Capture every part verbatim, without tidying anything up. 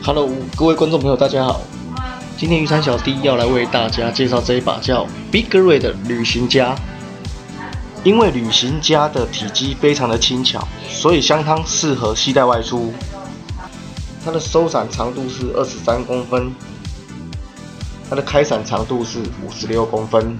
Hello， 各位观众朋友，大家好。今天雨伞小弟要来为大家介绍这一把叫 Bigray 的旅行家。因为旅行家的体积非常的轻巧，所以相当适合携带外出。它的收伞长度是二十三公分，它的开伞长度是五十六公分。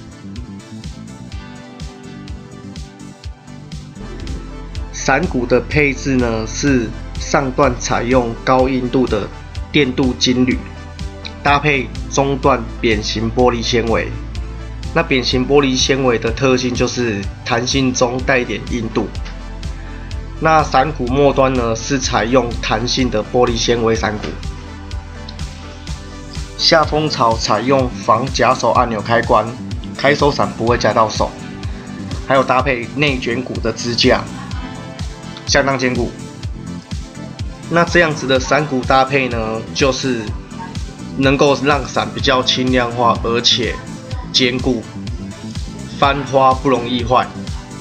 伞骨的配置呢是上段采用高硬度的电镀金铝，搭配中段扁形玻璃纤维。那扁形玻璃纤维的特性就是弹性中带点硬度。那伞骨末端呢是采用弹性的玻璃纤维伞骨。下风槽采用防夹手按钮开关，开手伞不会夹到手。还有搭配内卷骨的支架，相当坚固。那这样子的伞骨搭配呢，就是能够让伞比较轻量化，而且坚固，翻花不容易坏。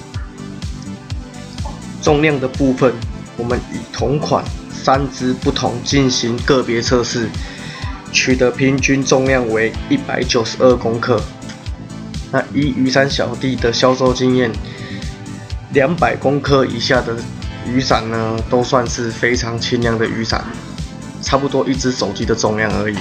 重量的部分，我们以同款三支不同进行个别测试，取得平均重量为一百九十二公克。那依雨伞小弟的销售经验，两百公克以下的雨伞呢，都算是非常轻量的雨伞，差不多一只手机的重量而已。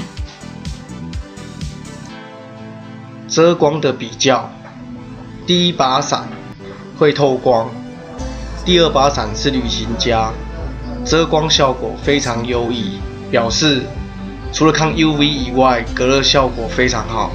遮光的比较，第一把伞会透光，第二把伞是旅行家，遮光效果非常优异，表示除了抗 U V 以外，隔热效果非常好。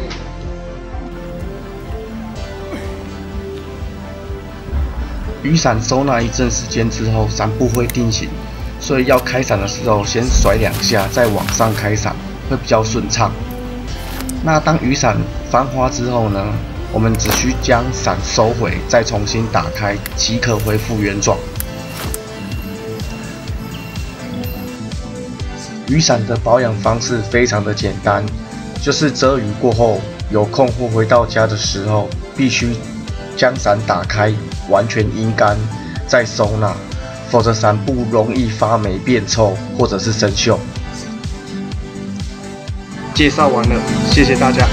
雨伞收纳一阵时间之后，伞部会定型，所以要开伞的时候先甩两下，再往上开伞，会比较顺畅。那当雨伞翻花之后呢，我们只需将伞收回，再重新打开，即可恢复原状。雨伞的保养方式非常的简单，就是遮雨过后，有空或回到家的时候，必须将伞打开，完全阴干，再收纳，否则伞布容易发霉、变臭或者是生锈。介绍完了，谢谢大家。